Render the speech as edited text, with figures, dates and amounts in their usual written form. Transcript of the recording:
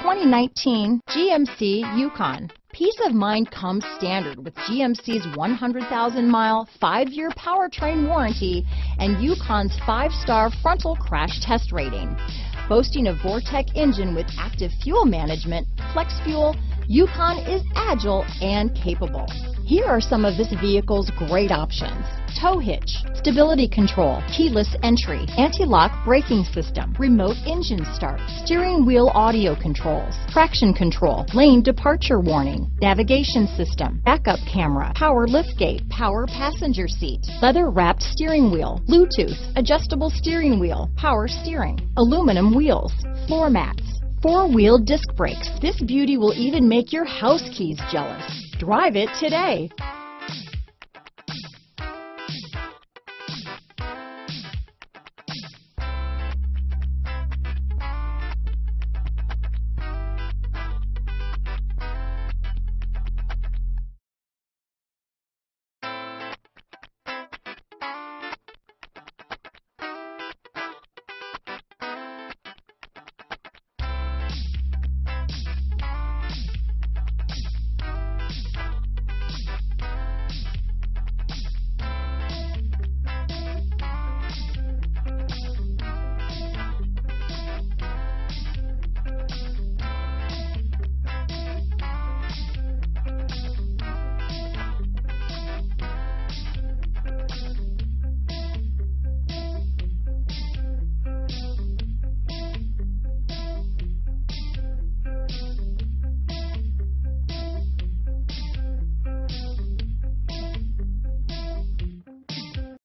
2019 GMC Yukon. Peace of mind comes standard with GMC's 100,000-mile, 5-year powertrain warranty and Yukon's 5-star frontal crash test rating. Boasting a Vortec engine with active fuel management, flex fuel, Yukon is agile and capable. Here are some of this vehicle's great options: tow hitch, stability control, keyless entry, anti-lock braking system, remote engine start, steering wheel audio controls, traction control, lane departure warning, navigation system, backup camera, power liftgate, power passenger seat, leather wrapped steering wheel, Bluetooth, adjustable steering wheel, power steering, aluminum wheels, floor mats, 4-wheel disc brakes. This beauty will even make your house keys jealous. Drive it today.